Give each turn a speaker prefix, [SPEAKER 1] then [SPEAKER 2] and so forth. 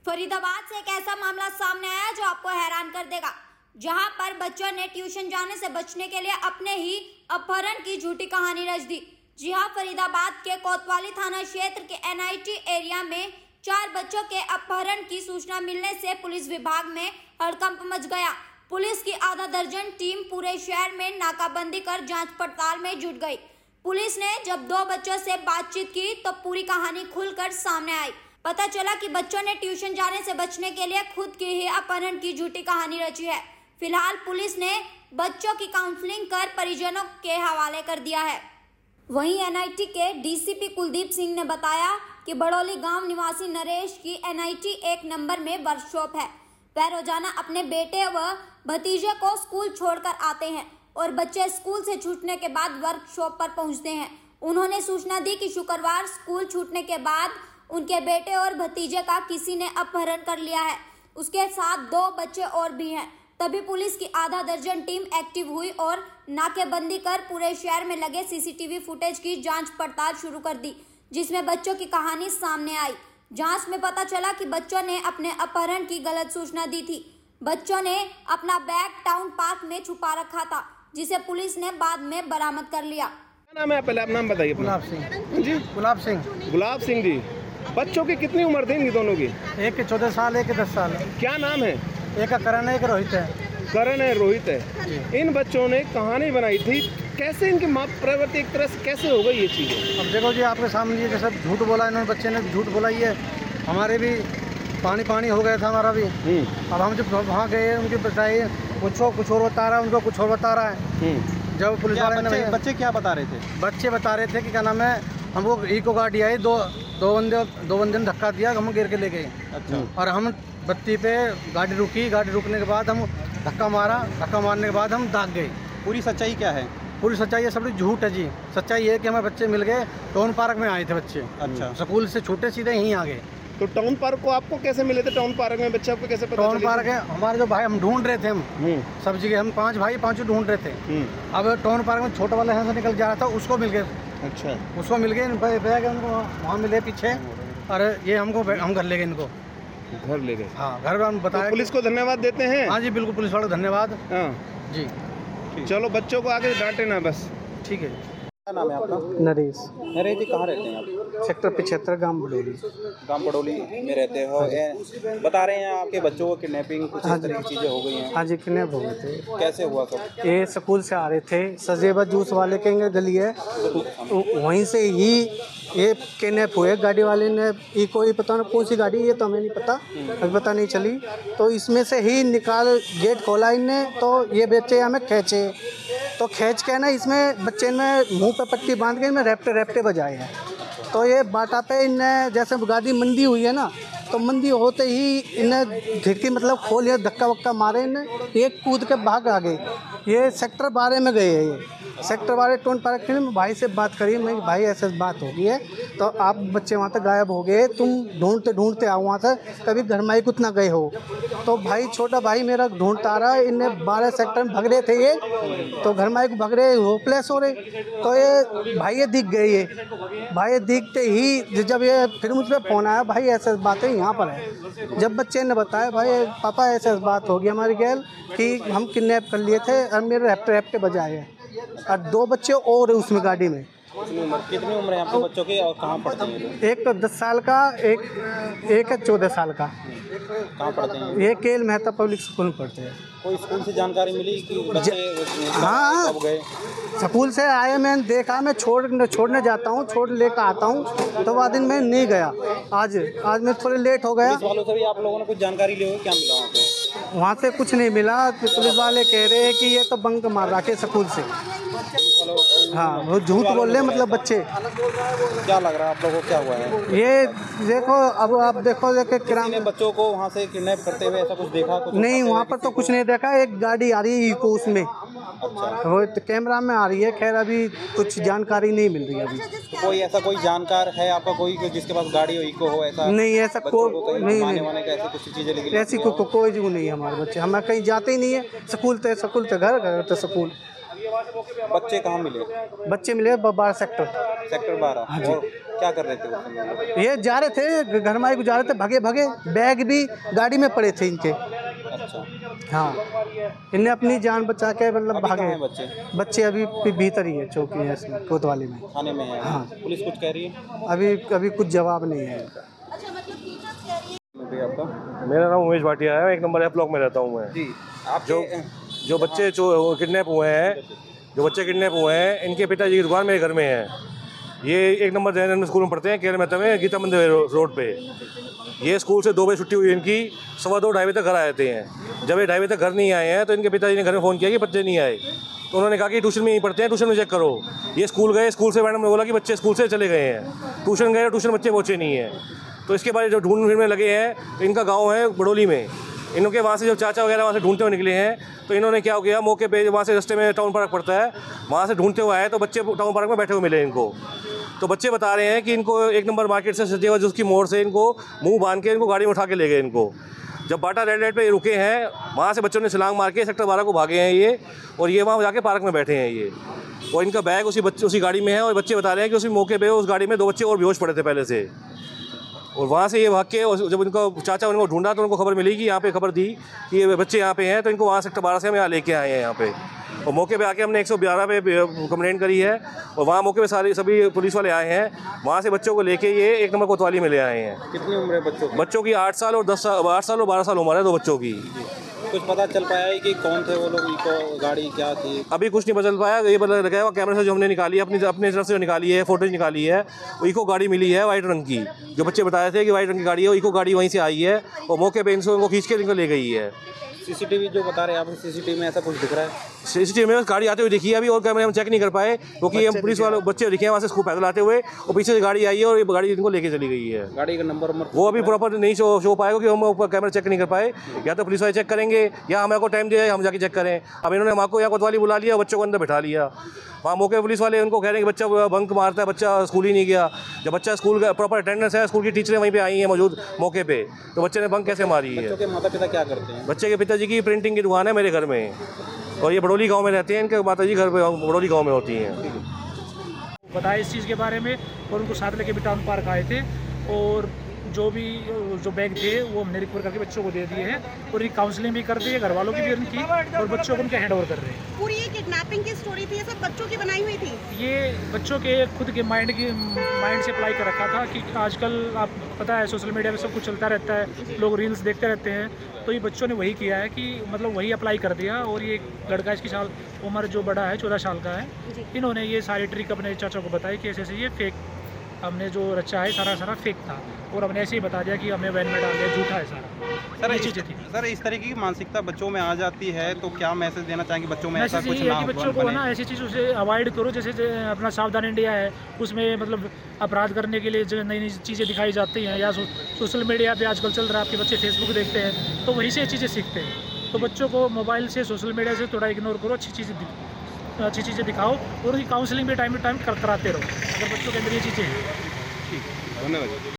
[SPEAKER 1] फरीदाबाद से एक ऐसा मामला सामने आया जो आपको हैरान कर देगा, जहां पर बच्चों ने ट्यूशन जाने से बचने के लिए अपने ही अपहरण की झूठी कहानी रच दी। जी हां, फरीदाबाद के कोतवाली थाना क्षेत्र के NIT एरिया में 4 बच्चों के अपहरण की सूचना मिलने से पुलिस विभाग में हड़कंप मच गया। पुलिस की आधा दर्जन टीम पूरे शहर में नाकाबंदी कर जांच पड़ताल में जुट गई। पुलिस ने जब 2 बच्चों से बातचीत की तो पूरी कहानी खुलकर सामने आई। पता चला कि बच्चों ने ट्यूशन जाने से बचने के लिए खुद की ही अपहरण की झूठी कहानी रची है। फिलहाल पुलिस ने बच्चों की काउंसलिंग कर परिजनों के हवाले कर दिया है। वहीं NIT के DCP कुलदीप सिंह ने बताया कि बड़ौली गांव निवासी नरेश की NIT 1 नंबर में वर्कशॉप है। वह रोजाना अपने बेटे व भतीजे को स्कूल छोड़कर आते हैं और बच्चे स्कूल से छूटने के बाद वर्कशॉप पर पहुंचते हैं। उन्होंने सूचना दी कि शुक्रवार स्कूल छूटने के बाद उनके बेटे और भतीजे का किसी ने अपहरण कर लिया है। उसके साथ 2 बच्चे और भी हैं। तभी पुलिस की आधा दर्जन टीम एक्टिव हुई और नाकेबंदी कर पूरे शहर में लगे CCTV फुटेज की जांच पड़ताल शुरू कर दी, जिसमें बच्चों की कहानी सामने आई। जांच में पता चला कि बच्चों ने अपने अपहरण की गलत सूचना दी थी। बच्चों ने अपना बैग टाउन पार्क में छुपा रखा था, जिसे पुलिस ने बाद में बरामद कर लिया।
[SPEAKER 2] क्या नाम है? पहले आप नाम बताइए।
[SPEAKER 3] गुलाब सिंह
[SPEAKER 2] जी,
[SPEAKER 3] गुलाब सिंह।
[SPEAKER 2] गुलाब सिंह जी। बच्चों की कितनी उम्र थी इनकी दोनों की?
[SPEAKER 3] एक के 14 साल, एक के 10 साल।
[SPEAKER 2] क्या नाम है?
[SPEAKER 3] एक का करण है, एक रोहित है।
[SPEAKER 2] करण है, रोहित है। इन बच्चों ने कहानी बनाई थी, कैसे इनकी माँ प्रवृत्ति एक तरह से कैसे हो गई ये चीज़?
[SPEAKER 3] अब देखो जी, आपके सामने जैसे झूठ बोला इन्होंने, बच्चे ने झूठ बोला। ये हमारे भी पानी हो गया था हमारा भी। अब हम जब वहाँ गए, उनकी बताइए कुछ और बता रहा है, उनको कुछ और बता रहा है। जब पुलिस वाले ने
[SPEAKER 4] बच्चे क्या बता रहे थे?
[SPEAKER 3] बच्चे बता रहे थे कि क्या नाम है, हमको इको गाड़ी आई, दो बंदे ने धक्का दिया, हम गिर के ले गए।
[SPEAKER 4] अच्छा।
[SPEAKER 3] और हम बत्ती पे गाड़ी रुकी, गाड़ी रुकने के बाद हम धक्का मारने के बाद हम भाग गए।
[SPEAKER 4] पूरी सच्चाई क्या है?
[SPEAKER 3] पूरी सच्चाई ये सब झूठ है जी। सच्चाई ये है कि हमें बच्चे मिल गए, टाउन पार्क में आए थे बच्चे।
[SPEAKER 4] अच्छा।
[SPEAKER 3] स्कूल से छूटे सीधे यहीं आ गए।
[SPEAKER 2] तो टाउन पार्क को आपको कैसे मिले थे? टाउन पार्क में बच्चे आपको कैसे पता?
[SPEAKER 3] टाउन पार्क है हमारे जो भाई, हम ढूंढ रहे थे, हम सब जगह, हम 5 भाई 5 ढूंढ रहे थे। अब टाउन पार्क में छोटा वाला यहाँ से निकल जा रहा था, उसको मिल गए।
[SPEAKER 2] अच्छा।
[SPEAKER 3] उसको मिल गए, बैग उनको वहाँ मिले पीछे, और ये हम घर ले गए इनको।
[SPEAKER 2] घर ले गए?
[SPEAKER 3] हाँ, घर हम बताया।
[SPEAKER 2] तो पुलिस को धन्यवाद देते हैं।
[SPEAKER 3] हाँ जी, बिल्कुल, पुलिस वालों को धन्यवाद।
[SPEAKER 2] हाँ
[SPEAKER 3] जी,
[SPEAKER 2] चलो बच्चों को आगे डांटे ना बस।
[SPEAKER 3] ठीक है।
[SPEAKER 4] क्या नाम है आपका?
[SPEAKER 3] नरेश।
[SPEAKER 4] नरेश जी, कहाँ रहते हैं आप?
[SPEAKER 3] सेक्टर 75, गांव बड़ौली।
[SPEAKER 4] गांव बड़ौली में रहते हो। बता रहे हैं आपके बच्चों को किडनैपिंग कुछ इस तरह की चीज़ें हो गई हैं।
[SPEAKER 3] हाँ जी, किडनैप हो गए थे।
[SPEAKER 4] कैसे हुआ सब?
[SPEAKER 3] ये स्कूल से आ रहे थे, सजेबा जूस वाले के गली है, वहीं से ही ये किडनैप हुए। गाड़ी वाले ने कोई पता नहीं कौन सी गाड़ी, ये तो हमें नहीं पता, अभी पता नहीं चली। तो इसमें से ही गेट खोला इनने, तो ये बच्चे हमें खींचे, तो खींच के ना इसमें बच्चे ने मुंह पे पट्टी बांध के इनमें रैप्टे बजाए हैं। तो ये बाटा पे इनने जैसे गाड़ी मंदी हुई है ना, तो मंदी होते ही इन्हें खिड़की मतलब खोल या धक्का वक्का मारे, इन्हें एक कूद के भाग आ गए। ये सेक्टर 12 में गए हैं। ये सेक्टर 12 टाउन पार्क के लिए भाई से बात करी, मैं भाई ऐसे बात हो गई है, तो आप बच्चे वहाँ तक गायब हो गए, तुम ढूंढते आओ वहाँ से, कभी घर माई कुछ ना गए हो। तो भाई, छोटा भाई मेरा ढूंढता रहा, इन्हें 12 सेक्टर में भग रहे थे ये, तो घर माई को भग रहे, होपलेस हो रहे। तो ये भाई ये दिख गए, ये भाई दिखते ही जब ये फिर मुझ पर फ़ोन आया, भाई ऐसे बात है यहाँ पर है। जब बच्चे ने बताया, भाई पापा ऐसे बात हो गई हमारी गैल कि हम किडनैप कर लिए थे और मेरे रैप्टे बजाए हैं, और 2 बच्चे और उसमें गाड़ी में।
[SPEAKER 4] कितनी उम्र है आपके बच्चों की और कहाँ पढ़ते हैं?
[SPEAKER 3] एक तो 10 साल का, एक है 14 साल का।
[SPEAKER 4] कहाँ पढ़ते हैं?
[SPEAKER 3] ये केल मेहता पब्लिक स्कूल में पढ़ते हैं।
[SPEAKER 4] कोई स्कूल से जानकारी मिली कि बच्चे
[SPEAKER 3] हाँ,
[SPEAKER 4] कब गए?
[SPEAKER 3] स्कूल से आए, मैंने देखा, मैं छोड़ने जाता हूँ, छोड़ लेकर आता हूँ, तो वह दिन मैं नहीं गया। आज मैं थोड़े लेट हो गया।
[SPEAKER 4] पुलिस वालों से भी आप लोगों ने कुछ जानकारी ली होगी, क्या मिला वहाँ पे?
[SPEAKER 3] वहाँ से कुछ नहीं मिला। पुलिस वाले कह रहे हैं कि ये तो बंक मार रखे स्कूल से। हाँ, वो झूठ बोल रहे, मतलब बच्चे।
[SPEAKER 4] क्या लग रहा है आप लोगों को, क्या हुआ है?
[SPEAKER 3] ये देखो, अब आप देखो
[SPEAKER 4] किसी ने बच्चों को वहाँ से किडनैप करते हुए ऐसा कुछ देखा? कुछ
[SPEAKER 3] नहीं, वहाँ पर तो कुछ नहीं देखा। एक गाड़ी आ रही है इको, उसमें वो तो कैमरा में आ रही है। खैर अभी कुछ जानकारी नहीं मिल रही है अभी।
[SPEAKER 4] कोई ऐसा कोई जानकार है आपका, कोई जिसके पास गाड़ी हो, इको हो, ऐसा?
[SPEAKER 3] नहीं, ऐसा कोई नहीं,
[SPEAKER 4] ऐसी कुछ चीजें
[SPEAKER 3] ऐसी कोई जो नहीं है। हमारे बच्चे, हम कहीं जाते ही नहीं है। स्कूल तो घर तो स्कूल।
[SPEAKER 4] बच्चे कहाँ मिले?
[SPEAKER 3] बच्चे मिले 12 सेक्टर।
[SPEAKER 4] सेक्टर 12।
[SPEAKER 3] हाँ जी।
[SPEAKER 4] और क्या कर रहे थे उस समय?
[SPEAKER 3] ये जा रहे थे घर में, जा रहे थे, भगे भगे, बैग भी गाड़ी में पड़े थे इनके।
[SPEAKER 4] अच्छा,
[SPEAKER 3] हाँ, इन्हें अपनी जान बचा के मतलब
[SPEAKER 4] अभी
[SPEAKER 3] भागे।
[SPEAKER 4] कहाँ हैं बच्चे?
[SPEAKER 3] बच्चे अभी भीतर ही है, चौकी है इसमें, कोतवाली में।
[SPEAKER 4] थाने में है?
[SPEAKER 3] हाँ।
[SPEAKER 4] पुलिस कुछ कह रही है?
[SPEAKER 3] अभी कुछ जवाब नहीं है इनका।
[SPEAKER 4] भैया आपका?
[SPEAKER 5] मेरा नाम उमेश भाटिया है, 1 नंबर F ब्लॉक में रहता हूँ मैं।
[SPEAKER 4] जी, आप
[SPEAKER 5] जो बच्चे जो किडनैप हुए हैं, इनके पिताजी की दुकान मेरे घर में है। ये 1 नंबर जैन स्कूल में पढ़ते हैं, केरल मेहता में, गीता मंदिर रोड पे। ये स्कूल से 2 बजे छुट्टी हुई इनकी, 2:15 ढाई बजे तक घर आए हैं। जब ये 2:30 बजे तक घर नहीं आए हैं तो इनके पिताजी ने घर में फ़ोन किया कि बच्चे नहीं आए। तो उन्होंने कहा कि ट्यूशन में ही पढ़ते हैं, ट्यूशन में चेक करो। ये स्कूल गए, स्कूल से मैडम ने बोला कि बच्चे स्कूल से चले गए हैं। ट्यूशन गए, ट्यूशन बच्चे पहुँचे नहीं हैं। तो इसके बाद जो ढूंढ में लगे हैं, तो इनका गाँव है बड़ोली में। इनके वहाँ से जब चाचा वगैरह वहाँ से ढूंढते हुए निकले हैं, तो इन्होंने क्या किया, मौके पे वहाँ से रास्ते में टाउन पार्क पड़ता है, वहाँ से ढूंढते हुए आए तो बच्चे टाउन पार्क में बैठे हुए मिले इनको। तो बच्चे बता रहे हैं कि इनको 1 नंबर मार्केट से सजेवा उसकी मोड़ से इनको मुंह बांध के इनको गाड़ी में उठा के ले गए इनको। जब बाटा रेड लाइट पे रुके हैं, वहाँ से बच्चों ने छलांग मार के सेक्टर 12 को भागे हैं ये, और ये वहाँ जाके पार्क में बैठे हैं ये। और इनका बैग उसी गाड़ी में है, और बच्चे बता रहे हैं कि उसी मौके पे उस गाड़ी में 2 बच्चे और बेहोश पड़े थे पहले से। और वहाँ से ये भाग के, और जब उनको चाचा उनको ढूंढा तो उनको खबर मिली कि यहाँ पे खबर दी कि ये बच्चे यहाँ पे हैं, तो इनको वहाँ सेक्टर 12 से हम यहाँ लेके आए हैं यहाँ पे। और मौके पे आके हमने 112 पे कंप्लेंट करी है, और वहाँ मौके पे सभी पुलिस वाले आए हैं। वहाँ से बच्चों को लेके ये 1 नंबर कोतवाली में ले आए हैं।
[SPEAKER 4] कितनी उम्र है बच्चों की?
[SPEAKER 5] बच्चों की 8 साल और 12 साल उम्र है 2 बच्चों की।
[SPEAKER 4] कुछ पता चल पाया है कि कौन थे वो लोग, इनको गाड़ी क्या थी?
[SPEAKER 5] अभी कुछ नहीं बदल पाया। ये बदल गया वो कैमरे से जो हमने निकाली है, अपनी तरफ से जो निकाली है, फोटोज निकाली है, वो इको गाड़ी मिली है वाइट रंग की। जो बच्चे बताए थे कि वाइट रंग की गाड़ी है, वो इको गाड़ी वहीं से आई है, और मौके पे इनको खींच के इनको ले गई है।
[SPEAKER 4] सीसीटीवी जो बता रहे हैं आप, सीसीटीवी में ऐसा कुछ दिख रहा है?
[SPEAKER 5] सीसीटीवी में गाड़ी आते हुए दिखी है अभी, और कैमरे हम चेक नहीं कर पाए क्योंकि हम पुलिस वाले बच्चे दिखे हैं वहाँ से स्कूल पैदल आते हुए, और पीछे से गाड़ी आई है और ये गाड़ी इनको लेके चली गई है।
[SPEAKER 4] गाड़ी का नंबर
[SPEAKER 5] वो अभी प्रॉपर नहीं शो पाएगा क्योंकि हम ऊपर कैमरा चेक नहीं कर पाए। या तो पुलिस वाले चेक करेंगे या हमारे को टाइम दिया हम जाके चेक करें। अब इन्होंने हमको यहाँ कोतवाली बुला लिया, बच्चों को अंदर बैठा लिया। वहाँ मौके पुलिस वाले उनको कह रहे हैं कि बच्चा बंक मारता है, बच्चा स्कूल ही नहीं गया। जब बच्चा स्कूल का प्रॉपर अटेंडेंस है, स्कूल की टीचरें वहीं पे आई हैं मौजूद मौके पे, तो बच्चे ने बंक कैसे मारी है?
[SPEAKER 4] बच्चों के माता पिता क्या करते हैं?
[SPEAKER 5] बच्चे के पिताजी की प्रिंटिंग की दुकान है मेरे घर में, और ये बड़ोली गांव में रहते हैं। इनके माताजी घर पे बड़ोली गांव में होती हैं।
[SPEAKER 6] बताया इस चीज़ के बारे में, और उनको साथ लेके भी टाउन पार्क आए थे, और जो बैग थे वो हमने रिकवर करके बच्चों को दे दिए हैं, और इनकी काउंसलिंग भी कर दी है, घर वालों की भी उनकी, और बच्चों को उनके हैंड ओवर कर रहे हैं।
[SPEAKER 7] पूरी ये किडनैपिंग की स्टोरी थी, ये सब बच्चों की बनाई हुई थी?
[SPEAKER 6] ये बच्चों के खुद के माइंड से अप्लाई कर रखा था कि आजकल आप पता है सोशल मीडिया में सब कुछ चलता रहता है, लोग रील्स देखते रहते हैं, तो ये बच्चों ने वही किया है कि मतलब वही अप्लाई कर दिया। और ये लड़का, इसकी उम्र जो बड़ा है 14 साल का है, इन्होंने ये सारी ट्रिक अपने चाचा को बताई कि ऐसे ऐसे ये फेक, हमने जो रचा है सारा फेक था, और हमने ऐसे ही बता दिया कि हमें वैन में डाल दिया, झूठा है सारा।
[SPEAKER 4] सर,
[SPEAKER 6] ये चीज़ें थी।
[SPEAKER 4] सर, इस तरीके की मानसिकता बच्चों में आ जाती है तो क्या मैसेज देना चाहेंगे बच्चों में? ऐसा
[SPEAKER 6] मैसेज
[SPEAKER 4] कुछ
[SPEAKER 6] यही
[SPEAKER 4] ना
[SPEAKER 6] है कि बच्चों को
[SPEAKER 4] बने।
[SPEAKER 6] ना ऐसी चीज़ों से अवॉइड करो। जैसे अपना सावधान इंडिया है, उसमें मतलब अपराध करने के लिए जो नई नई चीज़ें दिखाई जाती हैं, या सोशल मीडिया पे आजकल चल रहा है, आपके बच्चे फेसबुक देखते हैं तो वहीं से ये चीज़ें सीखते हैं। तो बच्चों को मोबाइल से, सोशल मीडिया से थोड़ा इग्नोर करो, अच्छी चीज़ें दिखाओ, और उनकी काउंसलिंग भी टाइम टू टाइम कराते रहो अगर बच्चों के अंदर ये चीज़ें हैं।
[SPEAKER 2] धन्यवाद।